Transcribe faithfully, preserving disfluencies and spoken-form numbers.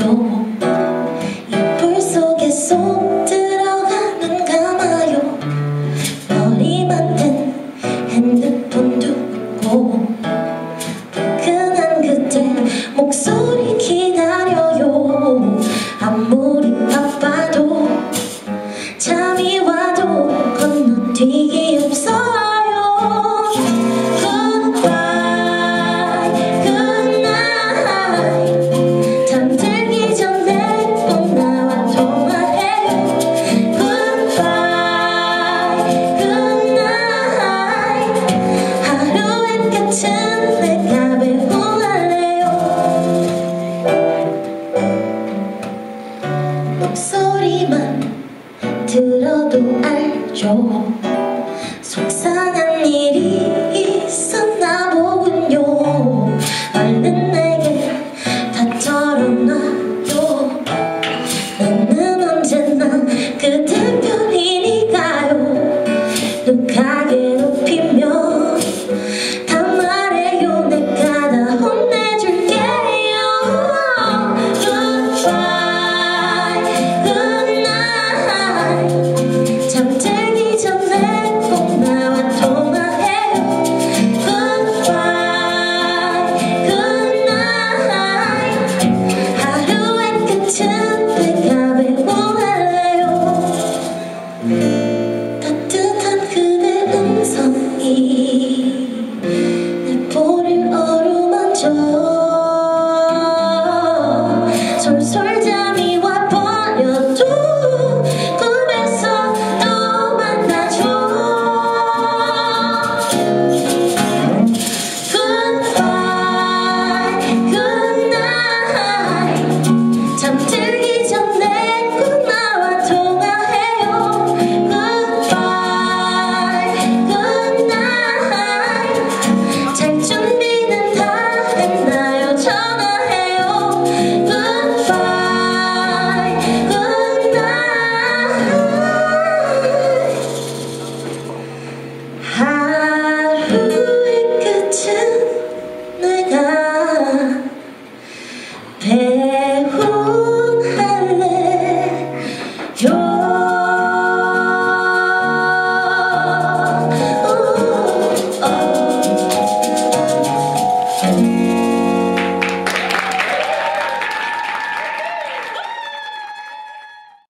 이불 속에 쏙 들어가는 감아요. 머리 만든 핸드폰 두고 포근한 그대 목소리 기다려요. 아무리 바빠도 잠이 와도 건너뛰기 없어요. 목소리만 들어도 알죠. 속상한 일이 있었나 보군요. 얼른 내게 다 털어놔요. 나는 언제나 그대 편이니까요. 누가 괴롭히면 다 말해요. 내가 다 혼내줄게요. 잠들기 전에 꼭 나와 통화해요. Goodbye, good night. 하루의 끝은 내가 배워할래요. 따뜻한 그대 음성이 내 볼을 어루만져 솔솔 잠이 와버려도 잠들기 전에 꼭 나와 통화해요. Goodbye, good night. 잘 준비는 다 했나요? 전화해요. Goodbye, good night. 하루의 끝은 내가